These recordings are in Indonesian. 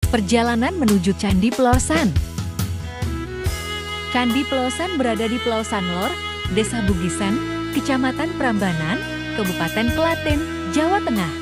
Perjalanan menuju Candi Pelosan. Candi Pelosan berada di Pelosan Lor, Desa Bugisan, Kecamatan Prambanan, Kabupaten Klaten, Jawa Tengah.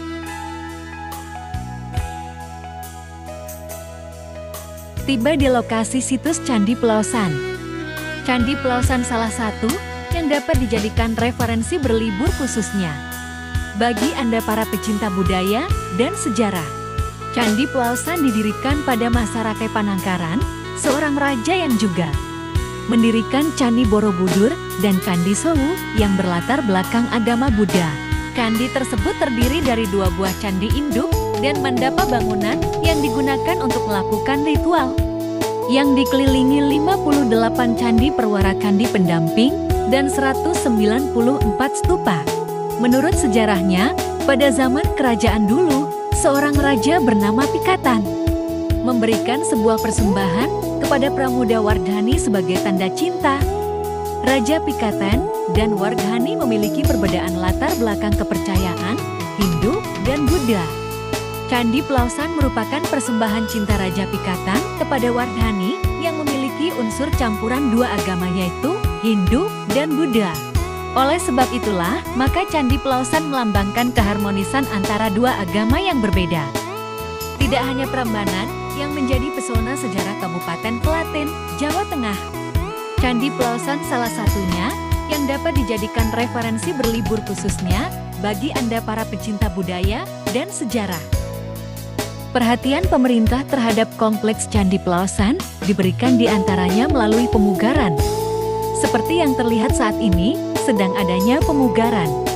Tiba di lokasi situs Candi Pelosan. Candi Pelosan salah satu yang dapat dijadikan referensi berlibur khususnya bagi Anda para pecinta budaya dan sejarah. Candi Pelosan didirikan pada masa Rakai Panangkaran, seorang raja yang juga mendirikan Candi Borobudur dan Candi Sowu yang berlatar belakang agama Buddha. Candi tersebut terdiri dari 2 buah candi induk dan mandapa bangunan yang digunakan untuk melakukan ritual, yang dikelilingi 58 candi perwara candi pendamping dan 194 stupa. Menurut sejarahnya, pada zaman kerajaan dulu, seorang raja bernama Pikatan memberikan sebuah persembahan kepada Pramuda Wardhani sebagai tanda cinta. Raja Pikatan dan Wardhani memiliki perbedaan latar belakang kepercayaan Hindu dan Buddha. Candi Pelosan merupakan persembahan cinta Raja Pikatan kepada Wardhani yang memiliki unsur campuran 2 agama yaitu Hindu dan Buddha. Oleh sebab itulah, maka Candi Pelosan melambangkan keharmonisan antara 2 agama yang berbeda. Tidak hanya Prambanan yang menjadi pesona sejarah Kabupaten Klaten, Jawa Tengah. Candi Pelosan salah satunya yang dapat dijadikan referensi berlibur khususnya bagi Anda para pecinta budaya dan sejarah. Perhatian pemerintah terhadap kompleks Candi Pelosan diberikan diantaranya melalui pemugaran. Seperti yang terlihat saat ini, sedang adanya pemugaran.